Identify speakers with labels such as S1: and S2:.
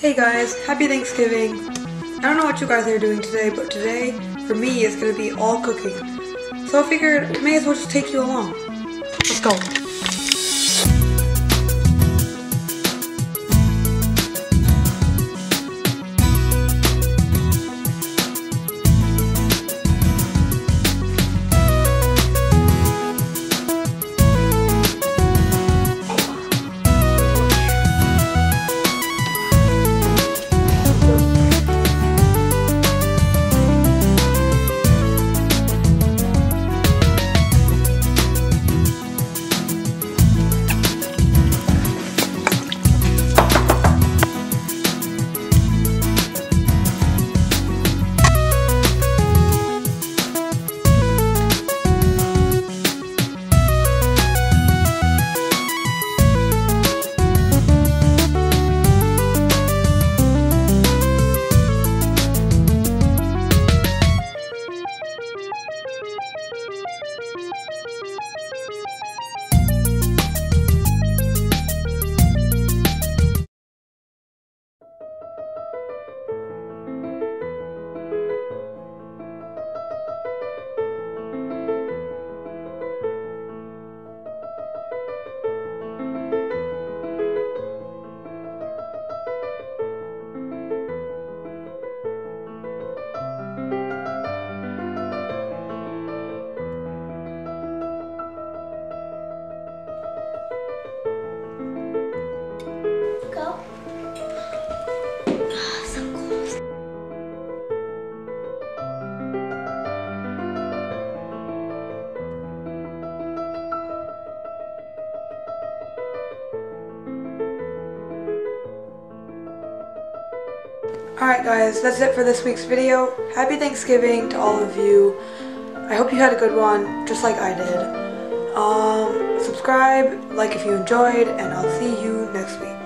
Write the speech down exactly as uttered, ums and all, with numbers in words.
S1: Hey guys, happy Thanksgiving. I don't know what you guys are doing today, but today, for me, is going to be all cooking. So I figured it may as well just take you along. Let's go. Alright guys, that's it for this week's video. Happy Thanksgiving to all of you. I hope you had a good one, just like I did. Um, subscribe, like if you enjoyed, and I'll see you next week.